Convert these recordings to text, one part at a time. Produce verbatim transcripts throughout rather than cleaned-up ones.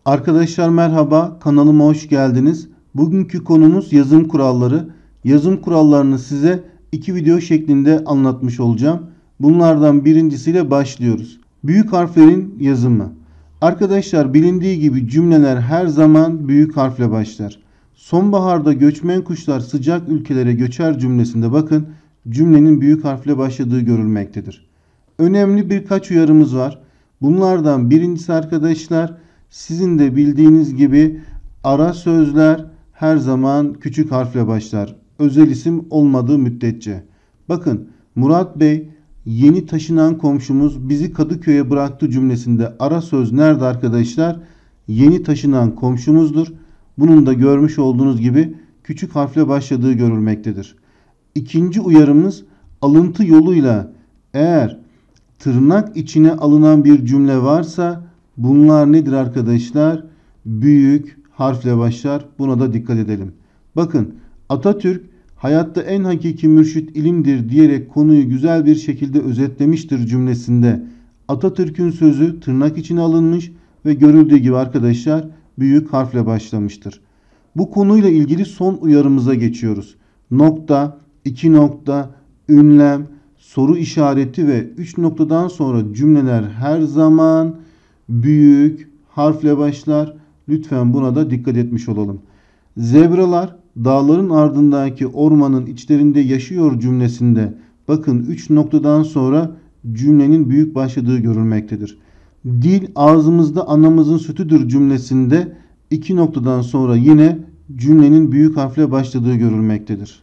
Arkadaşlar merhaba, kanalıma hoş geldiniz. Bugünkü konumuz yazım kuralları. Yazım kurallarını size iki video şeklinde anlatmış olacağım. Bunlardan birincisiyle başlıyoruz. Büyük harflerin yazımı. Arkadaşlar bilindiği gibi cümleler her zaman büyük harfle başlar. Sonbaharda göçmen kuşlar sıcak ülkelere göçer cümlesinde bakın cümlenin büyük harfle başladığı görülmektedir. Önemli birkaç uyarımız var. Bunlardan birincisi arkadaşlar, sizin de bildiğiniz gibi ara sözler her zaman küçük harfle başlar. Özel isim olmadığı müddetçe. Bakın Murat Bey yeni taşınan komşumuz bizi Kadıköy'e bıraktı cümlesinde ara söz nerede arkadaşlar? Yeni taşınan komşumuzdur. Bunun da görmüş olduğunuz gibi küçük harfle başladığı görülmektedir. İkinci uyarımız, alıntı yoluyla eğer tırnak içine alınan bir cümle varsa bunlar nedir arkadaşlar? Büyük harfle başlar. Buna da dikkat edelim. Bakın Atatürk hayatta en hakiki mürşit ilimdir diyerek konuyu güzel bir şekilde özetlemiştir cümlesinde. Atatürk'ün sözü tırnak içine alınmış ve görüldüğü gibi arkadaşlar büyük harfle başlamıştır. Bu konuyla ilgili son uyarımıza geçiyoruz. Nokta, iki nokta, ünlem, soru işareti ve üç noktadan sonra cümleler her zaman büyük harfle başlar. Lütfen buna da dikkat etmiş olalım. Zebralar dağların ardındaki ormanın içlerinde yaşıyor cümlesinde bakın üç noktadan sonra cümlenin büyük başladığı görülmektedir. Dil ağzımızda anamızın sütüdür cümlesinde iki noktadan sonra yine cümlenin büyük harfle başladığı görülmektedir.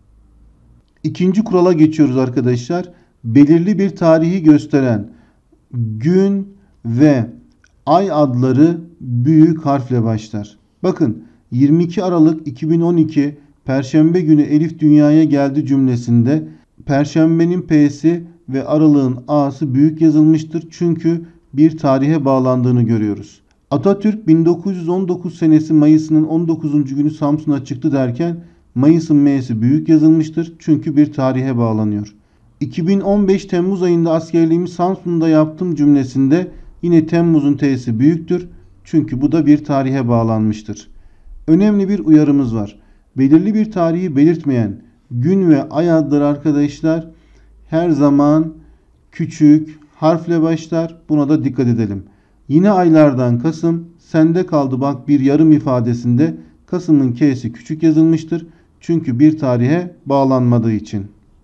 İkinci kurala geçiyoruz arkadaşlar. Belirli bir tarihi gösteren gün ve ay adları büyük harfle başlar. Bakın yirmi iki Aralık iki bin on iki Perşembe günü Elif dünyaya geldi cümlesinde Perşembenin P'si ve Aralık'ın A'sı büyük yazılmıştır. Çünkü bir tarihe bağlandığını görüyoruz. Atatürk bin dokuz yüz on dokuz senesi Mayıs'ının on dokuzuncu günü Samsun'a çıktı derken Mayıs'ın M'si büyük yazılmıştır. Çünkü bir tarihe bağlanıyor. iki bin on beş Temmuz ayında askerliğimi Samsun'da yaptım cümlesinde yine Temmuz'un T'si büyüktür. Çünkü bu da bir tarihe bağlanmıştır. Önemli bir uyarımız var. Belirli bir tarihi belirtmeyen gün ve ay adları arkadaşlar her zaman küçük harfle başlar. Buna da dikkat edelim. Yine aylardan Kasım, sende kaldı bak bir yarım ifadesinde Kasım'ın K'si küçük yazılmıştır. Çünkü bir tarihe bağlanmadığı için.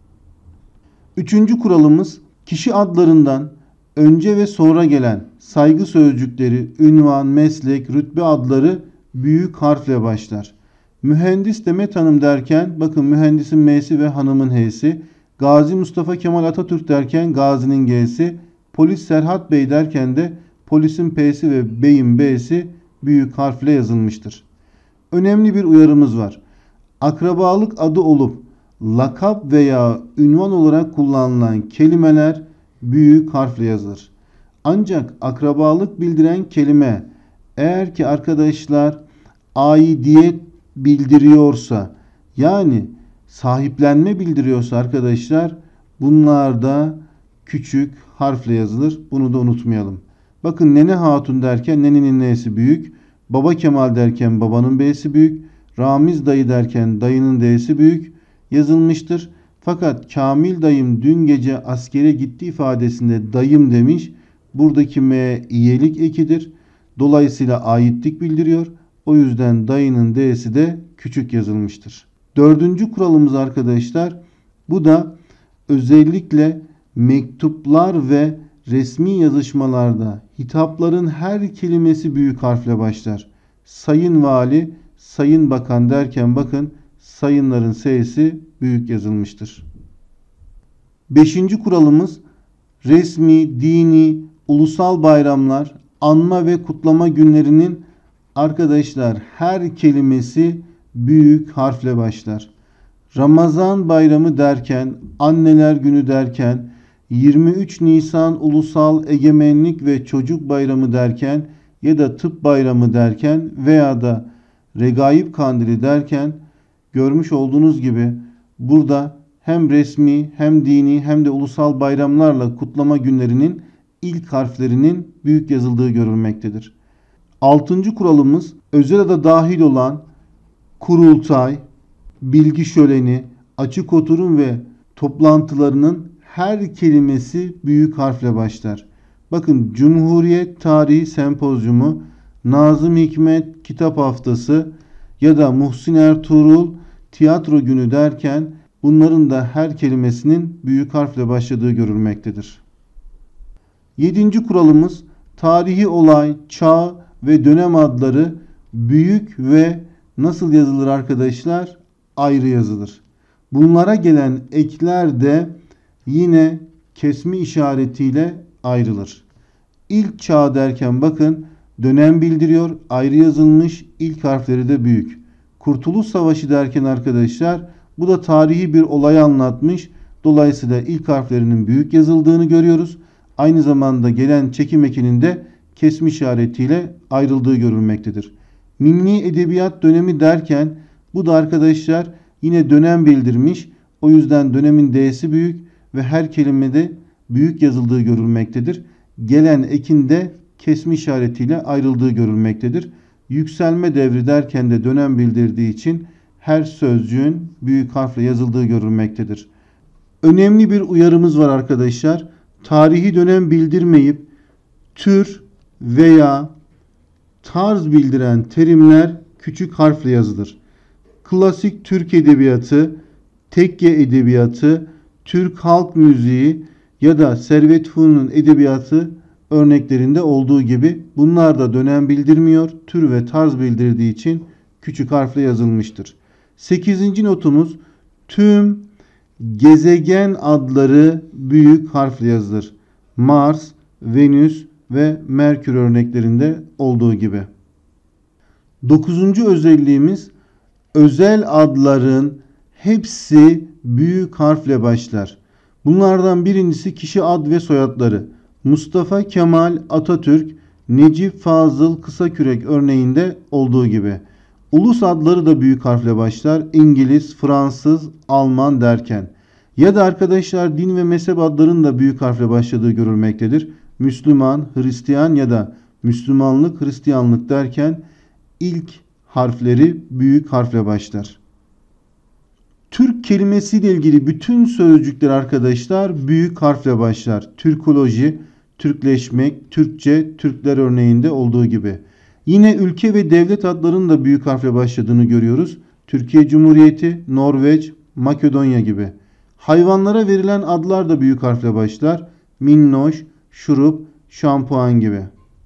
Üçüncü kuralımız, kişi adlarından önce ve sonra gelen saygı sözcükleri, ünvan, meslek, rütbe adları büyük harfle başlar. Mühendis Demet Hanım derken bakın mühendisin M'si ve hanımın H'si. Gazi Mustafa Kemal Atatürk derken Gazi'nin G'si. Polis Serhat Bey derken de polisin P'si ve beyin B'si büyük harfle yazılmıştır. Önemli bir uyarımız var. Akrabalık adı olup lakap veya ünvan olarak kullanılan kelimeler büyük harfle yazılır. Ancak akrabalık bildiren kelime eğer ki arkadaşlar aidiyet bildiriyorsa yani sahiplenme bildiriyorsa arkadaşlar bunlar da küçük harfle yazılır. Bunu da unutmayalım. Bakın Nene Hatun derken nenenin N'si büyük. Baba Kemal derken babanın B'si büyük. Ramiz dayı derken dayının D'si büyük yazılmıştır. Fakat Kamil dayım dün gece askere gitti ifadesinde dayım demiş. Buradaki M iyelik ekidir. Dolayısıyla aitlik bildiriyor. O yüzden dayının D'si de küçük yazılmıştır. Dördüncü kuralımız arkadaşlar. Bu da özellikle mektuplar ve resmi yazışmalarda hitapların her kelimesi büyük harfle başlar. Sayın Vali, Sayın Bakan derken bakın sayınların S'si büyük yazılmıştır. Beşinci kuralımız resmi, dini, ulusal bayramlar, anma ve kutlama günlerinin arkadaşlar her kelimesi büyük harfle başlar. Ramazan bayramı derken, anneler günü derken, yirmi üç Nisan Ulusal Egemenlik ve Çocuk Bayramı derken ya da Tıp Bayramı derken veya da Regaib Kandili derken görmüş olduğunuz gibi burada hem resmi hem dini hem de ulusal bayramlarla kutlama günlerinin ilk harflerinin büyük yazıldığı görülmektedir. Altıncı kuralımız özel ada dahil olan kurultay, bilgi şöleni, açık oturum ve toplantılarının her kelimesi büyük harfle başlar. Bakın Cumhuriyet Tarihi Sempozyumu, Nazım Hikmet Kitap Haftası ya da Muhsin Ertuğrul Tiyatro Günü derken bunların da her kelimesinin büyük harfle başladığı görülmektedir. Yedinci kuralımız tarihi olay, çağ ve dönem adları büyük ve nasıl yazılır arkadaşlar? Ayrı yazılır. Bunlara gelen ekler de yine kesme işaretiyle ayrılır. İlk çağ derken bakın dönem bildiriyor, ayrı yazılmış, ilk harfleri de büyük. Kurtuluş Savaşı derken arkadaşlar bu da tarihi bir olayı anlatmış. Dolayısıyla ilk harflerinin büyük yazıldığını görüyoruz. Aynı zamanda gelen çekim ekinin de kesme işaretiyle ayrıldığı görülmektedir. Milli Edebiyat dönemi derken bu da arkadaşlar yine dönem bildirmiş. O yüzden dönemin D'si büyük ve her kelimede büyük yazıldığı görülmektedir. Gelen ekin de kesme işaretiyle ayrıldığı görülmektedir. Yükselme devri derken de dönem bildirdiği için her sözcüğün büyük harfle yazıldığı görülmektedir. Önemli bir uyarımız var arkadaşlar. Tarihi dönem bildirmeyip tür veya tarz bildiren terimler küçük harfle yazılır. Klasik Türk Edebiyatı, Tekke Edebiyatı, Türk Halk Müziği ya da Servet Fünun'un edebiyatı örneklerinde olduğu gibi bunlar da dönem bildirmiyor, tür ve tarz bildirdiği için küçük harfle yazılmıştır. sekizinci notumuz tüm gezegen adları büyük harfle yazılır. Mars, Venüs ve Merkür örneklerinde olduğu gibi. dokuzuncu özelliğimiz özel adların hepsi büyük harfle başlar. Bunlardan birincisi kişi ad ve soyadları. Mustafa Kemal Atatürk, Necip Fazıl Kısakürek örneğinde olduğu gibi. Ulus adları da büyük harfle başlar. İngiliz, Fransız, Alman derken. Ya da arkadaşlar din ve mezhep adlarının da büyük harfle başladığı görülmektedir. Müslüman, Hristiyan ya da Müslümanlık, Hristiyanlık derken ilk harfleri büyük harfle başlar. Türk kelimesiyle ilgili bütün sözcükler arkadaşlar büyük harfle başlar. Türkoloji, Türkleşmek, Türkçe, Türkler örneğinde olduğu gibi. Yine ülke ve devlet adlarının da büyük harfle başladığını görüyoruz. Türkiye Cumhuriyeti, Norveç, Makedonya gibi. Hayvanlara verilen adlar da büyük harfle başlar. Minnoş, şurup, şampuan gibi.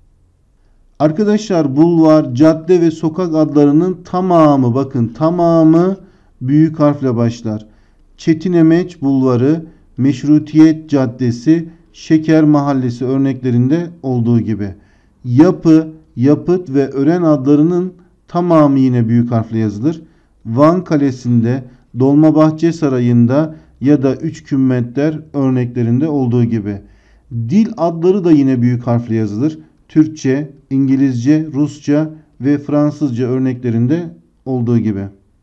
Arkadaşlar bulvar, cadde ve sokak adlarının tamamı bakın tamamı büyük harfle başlar. Çetinemeç bulvarı, Meşrutiyet Caddesi, Şeker Mahallesi örneklerinde olduğu gibi. Yapı, yapıt ve ören adlarının tamamı yine büyük harfle yazılır. Van Kalesi'nde, Dolmabahçe Sarayı'nda ya da Üç Kümmetler örneklerinde olduğu gibi. Dil adları da yine büyük harfle yazılır. Türkçe, İngilizce, Rusça ve Fransızca örneklerinde olduğu gibi.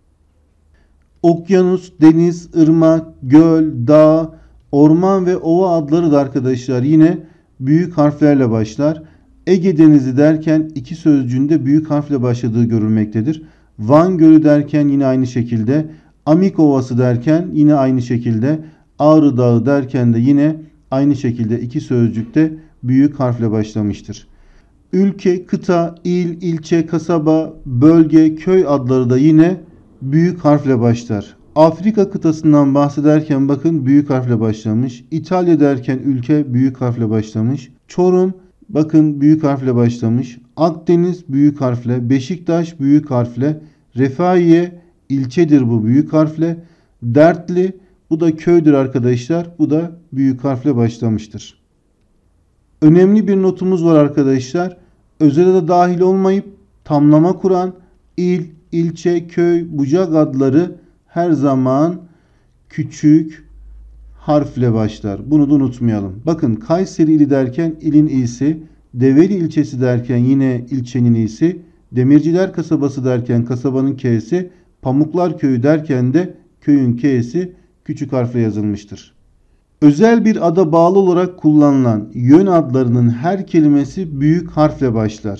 Okyanus, deniz, ırmak, göl, dağ, orman ve ova adları da arkadaşlar yine büyük harflerle başlar. Ege Denizi derken iki sözcüğünde büyük harfle başladığı görülmektedir. Van Gölü derken yine aynı şekilde. Amik Ovası derken yine aynı şekilde. Ağrı Dağı derken de yine aynı şekilde iki sözcükte büyük harfle başlamıştır. Ülke, kıta, il, ilçe, kasaba, bölge, köy adları da yine büyük harfle başlar. Afrika kıtasından bahsederken bakın büyük harfle başlamış. İtalya derken ülke büyük harfle başlamış. Çorum bakın büyük harfle başlamış. Akdeniz büyük harfle. Beşiktaş büyük harfle. Refahiye ilçedir bu büyük harfle. Dertli bu da köydür arkadaşlar. Bu da büyük harfle başlamıştır. Önemli bir notumuz var arkadaşlar. Özel ada dahil olmayıp tamlama kuran il, ilçe, köy, bucak adları her zaman küçük harfle başlar. Bunu da unutmayalım. Bakın Kayseri ili derken ilin i'si, Develi ilçesi derken yine ilçenin i'si, Demirciler kasabası derken kasabanın k'si, Pamuklar köyü derken de köyün k'si küçük harfle yazılmıştır. Özel bir ada bağlı olarak kullanılan yön adlarının her kelimesi büyük harfle başlar.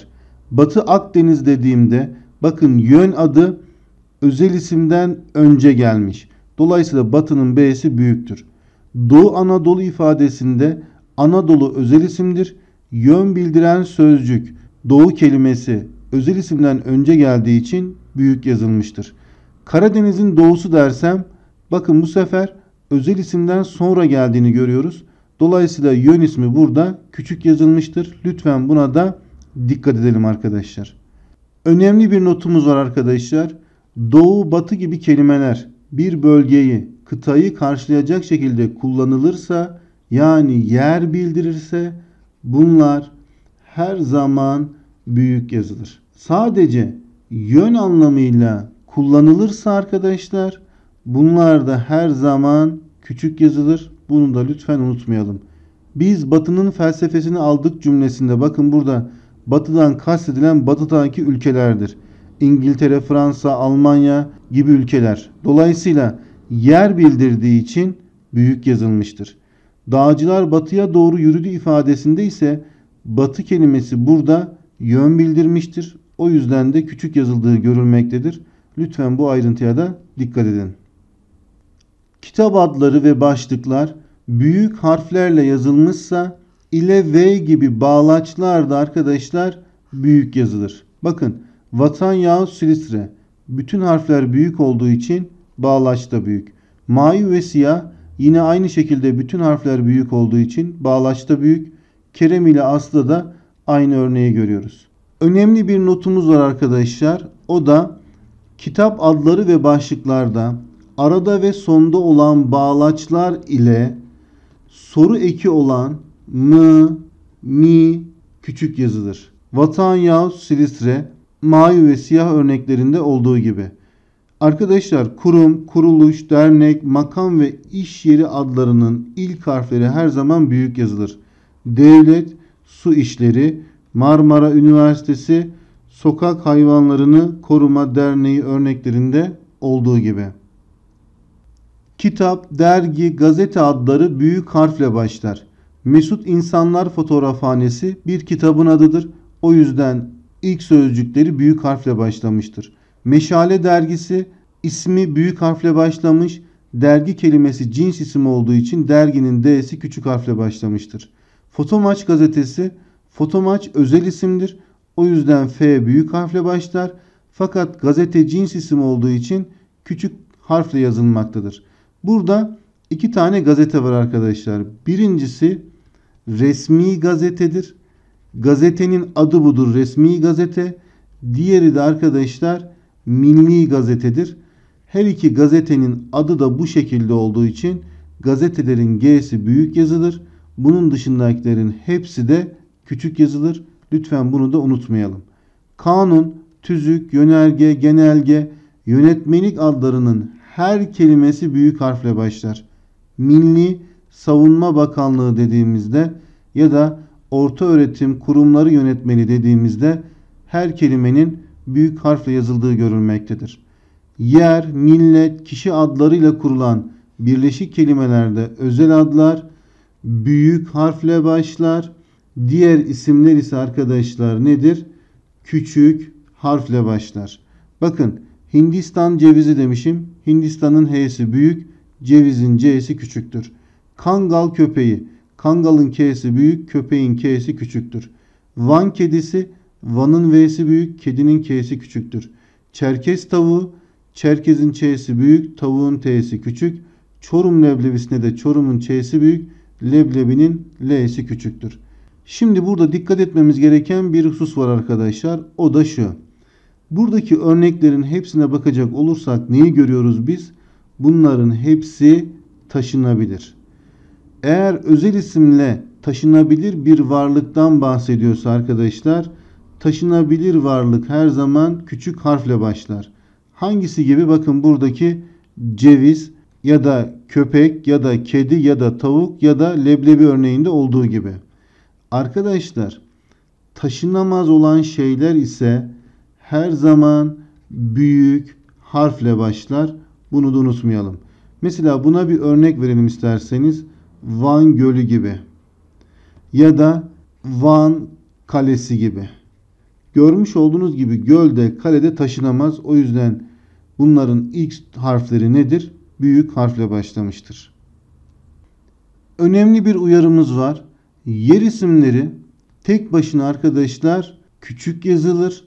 Batı Akdeniz dediğimde bakın yön adı özel isimden önce gelmiş. Dolayısıyla Batı'nın B'si büyüktür. Doğu Anadolu ifadesinde Anadolu özel isimdir. Yön bildiren sözcük Doğu kelimesi özel isimden önce geldiği için büyük yazılmıştır. Karadeniz'in doğusu dersem bakın bu sefer özel isimden sonra geldiğini görüyoruz. Dolayısıyla yön ismi burada küçük yazılmıştır. Lütfen buna da dikkat edelim arkadaşlar. Önemli bir notumuz var arkadaşlar. Doğu, batı gibi kelimeler bir bölgeyi, kıtayı karşılayacak şekilde kullanılırsa, yani yer bildirirse bunlar her zaman büyük yazılır. Sadece yön anlamıyla kullanılırsa arkadaşlar bunlar da her zaman küçük yazılır. Bunu da lütfen unutmayalım. Biz batının felsefesini aldık cümlesinde bakın burada batıdan kastedilen batıdaki ülkelerdir. İngiltere, Fransa, Almanya gibi ülkeler. Dolayısıyla yer bildirdiği için büyük yazılmıştır. Dağcılar batıya doğru yürüdü ifadesinde ise batı kelimesi burada yön bildirmiştir. O yüzden de küçük yazıldığı görülmektedir. Lütfen bu ayrıntıya da dikkat edin. Kitap adları ve başlıklar büyük harflerle yazılmışsa ile V gibi bağlaçlar da arkadaşlar büyük yazılır. Bakın vatan yahut Silistre bütün harfler büyük olduğu için bağlaç da büyük. Mavi ve siyah yine aynı şekilde bütün harfler büyük olduğu için bağlaç da büyük. Kerem ile Aslı da aynı örneği görüyoruz. Önemli bir notumuz var arkadaşlar. O da kitap adları ve başlıklarda arada ve sonda olan bağlaçlar ile soru eki olan m, mi küçük yazılır. Vatan yahut Silistre mavi ve siyah örneklerinde olduğu gibi. Arkadaşlar kurum, kuruluş, dernek, makam ve iş yeri adlarının ilk harfleri her zaman büyük yazılır. Devlet, su işleri, Marmara Üniversitesi, sokak hayvanlarını koruma derneği örneklerinde olduğu gibi. Kitap, dergi, gazete adları büyük harfle başlar. Mesut İnsanlar Fotoğrafhanesi bir kitabın adıdır. O yüzden ilk sözcükleri büyük harfle başlamıştır. Meşale dergisi ismi büyük harfle başlamış. Dergi kelimesi cins isim olduğu için derginin D'si küçük harfle başlamıştır. Fotomaç gazetesi, Fotomaç özel isimdir. O yüzden F büyük harfle başlar. Fakat gazete cins isim olduğu için küçük harfle yazılmaktadır. Burada iki tane gazete var arkadaşlar. Birincisi resmi gazetedir. Gazetenin adı budur, resmi gazete. Diğeri de arkadaşlar milli gazetedir. Her iki gazetenin adı da bu şekilde olduğu için gazetelerin G'si büyük yazılır. Bunun dışındakilerin hepsi de küçük yazılır. Lütfen bunu da unutmayalım. Kanun, tüzük, yönerge, genelge, yönetmelik adlarının her kelimesi büyük harfle başlar. Milli Savunma Bakanlığı dediğimizde ya da Ortaöğretim Kurumları Yönetmeni dediğimizde her kelimenin büyük harfle yazıldığı görülmektedir. Yer, millet, kişi adlarıyla kurulan birleşik kelimelerde özel adlar büyük harfle başlar. Diğer isimler ise arkadaşlar nedir? Küçük harfle başlar. Bakın Hindistan cevizi demişim. Hindistan'ın H'si büyük, cevizin C'si küçüktür. Kangal köpeği. Kangal'ın K'si büyük, köpeğin K'si küçüktür. Van kedisi. Van'ın V'si büyük, kedinin K'si küçüktür. Çerkez tavuğu. Çerkez'in Ç'si büyük, tavuğun T'si küçük. Çorum leblebisine de Çorum'un Ç'si büyük, leblebinin L'si küçüktür. Şimdi burada dikkat etmemiz gereken bir husus var arkadaşlar. O da şu. Buradaki örneklerin hepsine bakacak olursak neyi görüyoruz biz? Bunların hepsi taşınabilir. Eğer özel isimle taşınabilir bir varlıktan bahsediyorsa arkadaşlar, taşınabilir varlık her zaman küçük harfle başlar. Hangisi gibi? Bakın buradaki ceviz ya da köpek ya da kedi ya da tavuk ya da leblebi örneğinde olduğu gibi. Arkadaşlar taşınamaz olan şeyler ise her zaman büyük harfle başlar. Bunu da unutmayalım. Mesela buna bir örnek verelim isterseniz. Van Gölü gibi ya da Van Kalesi gibi. Görmüş olduğunuz gibi gölde, kalede taşınamaz. O yüzden bunların ilk harfleri nedir? Büyük harfle başlamıştır. Önemli bir uyarımız var. Yer isimleri tek başına arkadaşlar küçük yazılır.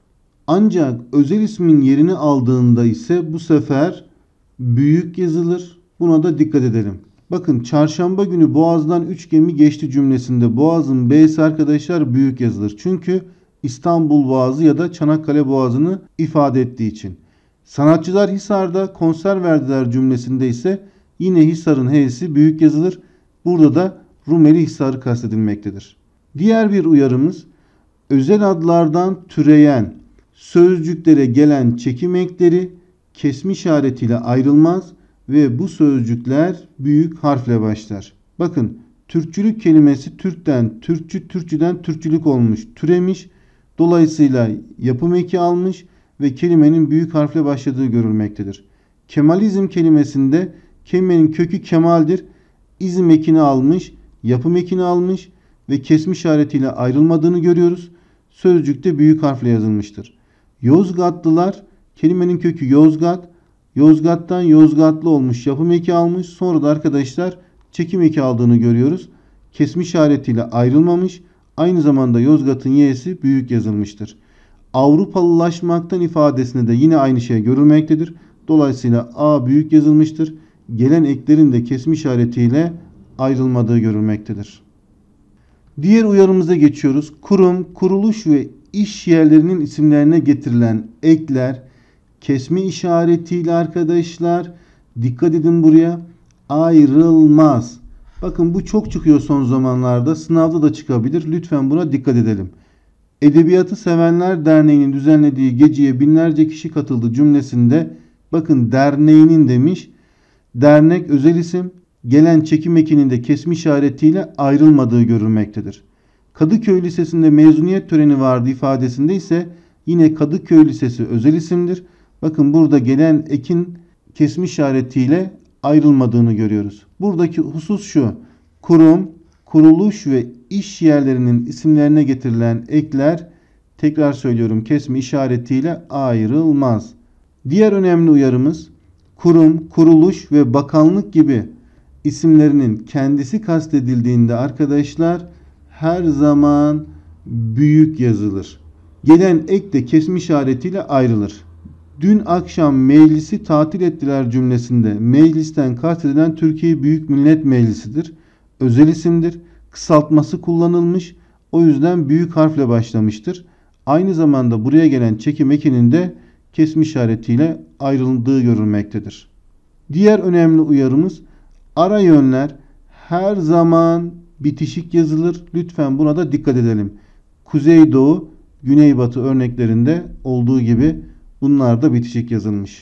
Ancak özel ismin yerini aldığında ise bu sefer büyük yazılır. Buna da dikkat edelim. Bakın çarşamba günü Boğaz'dan üç gemi geçti cümlesinde Boğaz'ın B'si arkadaşlar büyük yazılır. Çünkü İstanbul Boğazı ya da Çanakkale Boğazı'nı ifade ettiği için. Sanatçılar Hisar'da konser verdiler cümlesinde ise yine Hisar'ın H'si büyük yazılır. Burada da Rumeli Hisar'ı kastedilmektedir. Diğer bir uyarımız özel adlardan türeyen sözcüklere gelen çekim ekleri kesme işaretiyle ayrılmaz ve bu sözcükler büyük harfle başlar. Bakın Türkçülük kelimesi Türk'ten, Türkçü, Türkçüden Türkçülük olmuş, türemiş. Dolayısıyla yapım eki almış ve kelimenin büyük harfle başladığı görülmektedir. Kemalizm kelimesinde kelimenin kökü kemaldir. İzm ekini almış, yapım ekini almış ve kesme işaretiyle ayrılmadığını görüyoruz. Sözcükte büyük harfle yazılmıştır. Yozgatlılar kelimenin kökü Yozgat, Yozgat'tan Yozgatlı olmuş, yapım eki almış. Sonra da arkadaşlar çekim eki aldığını görüyoruz. Kesme işaretiyle ayrılmamış. Aynı zamanda Yozgat'ın y'si büyük yazılmıştır. Avrupalılaşmaktan ifadesinde de yine aynı şey görülmektedir. Dolayısıyla A büyük yazılmıştır. Gelen eklerin de kesme işaretiyle ayrılmadığı görülmektedir. Diğer uyarımıza geçiyoruz. Kurum, kuruluş ve iş yerlerinin isimlerine getirilen ekler kesme işaretiyle arkadaşlar dikkat edin buraya ayrılmaz. Bakın bu çok çıkıyor son zamanlarda. Sınavda da çıkabilir. Lütfen buna dikkat edelim. Edebiyatı Sevenler Derneği'nin düzenlediği geceye binlerce kişi katıldı cümlesinde bakın derneğinin demiş. Dernek özel isim gelen çekim ekinin de kesme işaretiyle ayrılmadığı görülmektedir. Kadıköy Lisesi'nde mezuniyet töreni vardı ifadesinde ise yine Kadıköy Lisesi özel isimdir. Bakın burada gelen ekin kesme işaretiyle ayrılmadığını görüyoruz. Buradaki husus şu. Kurum, kuruluş ve iş yerlerinin isimlerine getirilen ekler tekrar söylüyorum kesme işaretiyle ayrılmaz. Diğer önemli uyarımız kurum, kuruluş ve bakanlık gibi isimlerinin kendisi kastedildiğinde arkadaşlar her zaman büyük yazılır. Gelen ek de kesme işaretiyle ayrılır. Dün akşam meclisi tatil ettiler cümlesinde meclisten kastedilen Türkiye Büyük Millet Meclisi'dir. Özel isimdir. Kısaltması kullanılmış. O yüzden büyük harfle başlamıştır. Aynı zamanda buraya gelen çekim ekinin de kesme işaretiyle ayrıldığı görülmektedir. Diğer önemli uyarımız ara yönler her zaman bitişik yazılır. Lütfen buna da dikkat edelim. Kuzeydoğu, güneybatı örneklerinde olduğu gibi bunlar da bitişik yazılmış.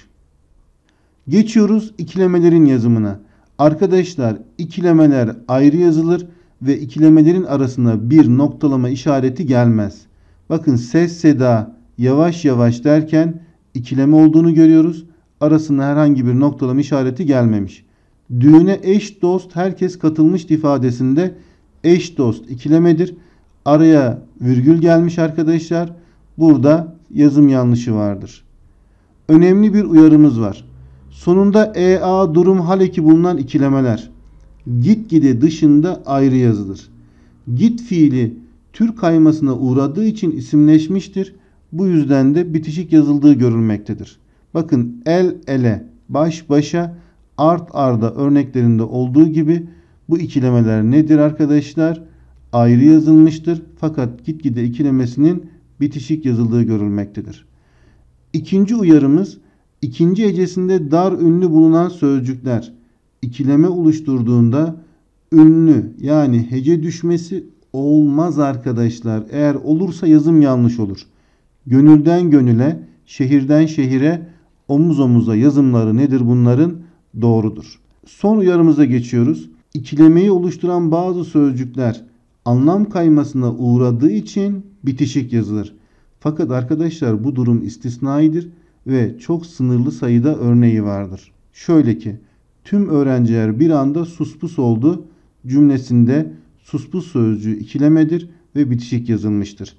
Geçiyoruz ikilemelerin yazımına. Arkadaşlar ikilemeler ayrı yazılır ve ikilemelerin arasına bir noktalama işareti gelmez. Bakın ses seda yavaş yavaş derken ikileme olduğunu görüyoruz. Arasına herhangi bir noktalama işareti gelmemiş. Düğüne eş dost herkes katılmış ifadesinde eş dost ikilemedir. Araya virgül gelmiş arkadaşlar. Burada yazım yanlışı vardır. Önemli bir uyarımız var. Sonunda ea durum hal eki bulunan ikilemeler gitgide dışında ayrı yazılır. Git fiili tür kaymasına uğradığı için isimleşmiştir. Bu yüzden de bitişik yazıldığı görülmektedir. Bakın el ele, baş başa, art arda örneklerinde olduğu gibi bu ikilemeler nedir arkadaşlar? Ayrı yazılmıştır. Fakat gitgide ikilemesinin bitişik yazıldığı görülmektedir. İkinci uyarımız ikinci hecesinde dar ünlü bulunan sözcükler ikileme oluşturduğunda ünlü yani hece düşmesi olmaz arkadaşlar. Eğer olursa yazım yanlış olur. Gönülden gönüle, şehirden şehire, omuz omuza yazımları nedir bunların? Doğrudur. Son uyarımıza geçiyoruz. İkilemeyi oluşturan bazı sözcükler anlam kaymasına uğradığı için bitişik yazılır. Fakat arkadaşlar bu durum istisnaidir ve çok sınırlı sayıda örneği vardır. Şöyle ki tüm öğrenciler bir anda suspus oldu cümlesinde suspus sözcüğü ikilemedir ve bitişik yazılmıştır.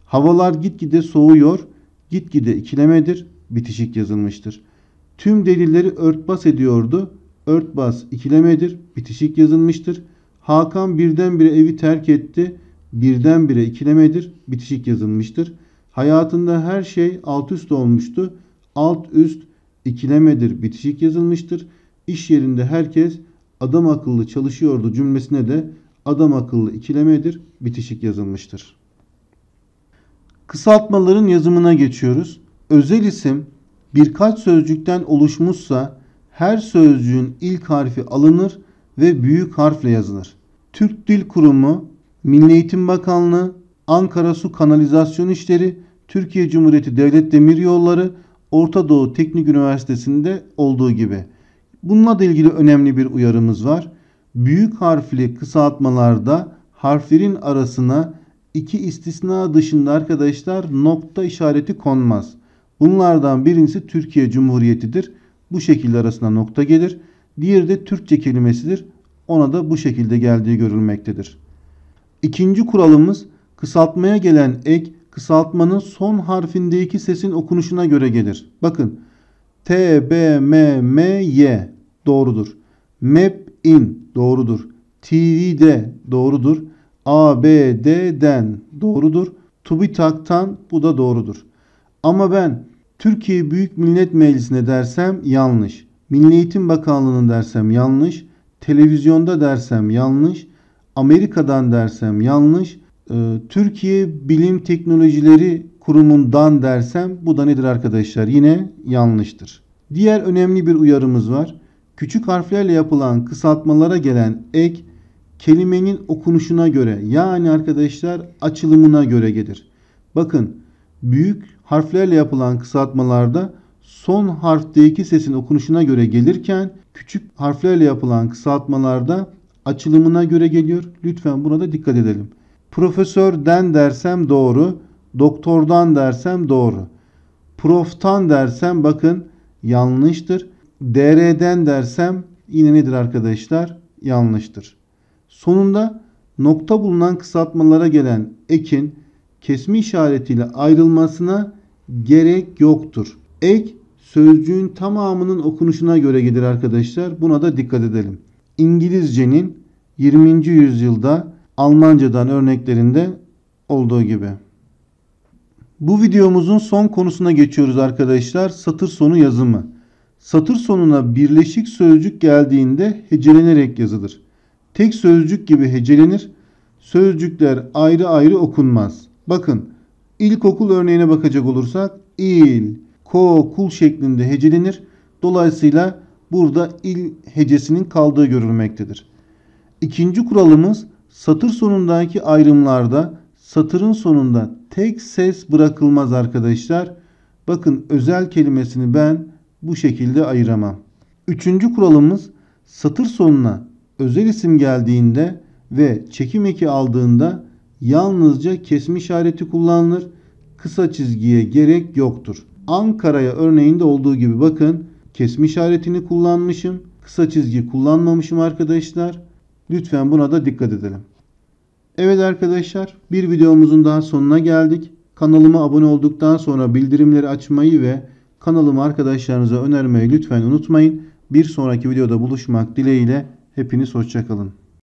Havalar gitgide soğuyor. Gitgide ikilemedir. Bitişik yazılmıştır. Tüm delilleri örtbas ediyordu. Örtbas ikilemedir. Bitişik yazılmıştır. Hakan birdenbire evi terk etti. Birdenbire ikilemedir. Bitişik yazılmıştır. Hayatında her şey alt üst olmuştu. Alt üst ikilemedir. Bitişik yazılmıştır. İş yerinde herkes adam akıllı çalışıyordu cümlesine de adam akıllı ikilemedir. Bitişik yazılmıştır. Kısaltmaların yazımına geçiyoruz. Özel isim birkaç sözcükten oluşmuşsa her sözcüğün ilk harfi alınır ve büyük harfle yazılır. Türk Dil Kurumu, Milli Eğitim Bakanlığı, Ankara Su Kanalizasyon İşleri, Türkiye Cumhuriyeti Devlet Demiryolları, Orta Doğu Teknik Üniversitesi'nde olduğu gibi. Bununla da ilgili önemli bir uyarımız var. Büyük harfli kısaltmalarda harflerin arasına iki istisna dışında arkadaşlar nokta işareti konmaz. Bunlardan birincisi Türkiye Cumhuriyeti'dir. Bu şekilde arasına nokta gelir. Diğeri de Türkçe kelimesidir. Ona da bu şekilde geldiği görülmektedir. İkinci kuralımız kısaltmaya gelen ek kısaltmanın son harfindeki sesin okunuşuna göre gelir. Bakın T, B, M, M, Y doğrudur. Map in doğrudur. T V'de doğrudur. A, B, D, den doğrudur. TÜBİTAK'tan bu da doğrudur. Ama ben Türkiye Büyük Millet Meclisi'ne dersem yanlış. Milli Eğitim Bakanlığı'nın dersem yanlış. Televizyonda dersem yanlış. Amerika'dan dersem yanlış. Ee, Türkiye Bilim Teknolojileri Kurumu'ndan dersem bu da nedir arkadaşlar? Yine yanlıştır. Diğer önemli bir uyarımız var. Küçük harflerle yapılan kısaltmalara gelen ek kelimenin okunuşuna göre yani arkadaşlar açılımına göre gelir. Bakın büyük harflerle yapılan kısaltmalarda son harfteki sesin okunuşuna göre gelirken küçük harflerle yapılan kısaltmalarda açılımına göre geliyor. Lütfen buna da dikkat edelim. Profesörden dersem doğru, doktordan dersem doğru. Proftan dersem bakın yanlıştır. D R'den dersem yine nedir arkadaşlar? Yanlıştır. Sonunda nokta bulunan kısaltmalara gelen ekin kesme işaretiyle ayrılmasına gerek yoktur. Ek sözcüğün tamamının okunuşuna göre gelir arkadaşlar. Buna da dikkat edelim. İngilizcenin yirminci yüzyılda Almancadan örneklerinde olduğu gibi. Bu videomuzun son konusuna geçiyoruz arkadaşlar. Satır sonu yazımı. Satır sonuna birleşik sözcük geldiğinde hecelenerek yazılır. Tek sözcük gibi hecelenir. Sözcükler ayrı ayrı okunmaz. Bakın ilkokul örneğine bakacak olursak il, ko, kul şeklinde hecelenir. Dolayısıyla burada il hecesinin kaldığı görülmektedir. İkinci kuralımız satır sonundaki ayrımlarda satırın sonunda tek ses bırakılmaz arkadaşlar. Bakın özel kelimesini ben bu şekilde ayıramam. Üçüncü kuralımız satır sonuna özel isim geldiğinde ve çekim eki aldığında yalnızca kesme işareti kullanılır. Kısa çizgiye gerek yoktur. Ankara'ya örneğinde olduğu gibi bakın kesme işaretini kullanmışım. Kısa çizgi kullanmamışım arkadaşlar. Lütfen buna da dikkat edelim. Evet arkadaşlar bir videomuzun daha sonuna geldik. Kanalıma abone olduktan sonra bildirimleri açmayı ve kanalımı arkadaşlarınıza önermeyi lütfen unutmayın. Bir sonraki videoda buluşmak dileğiyle hepiniz hoşça kalın.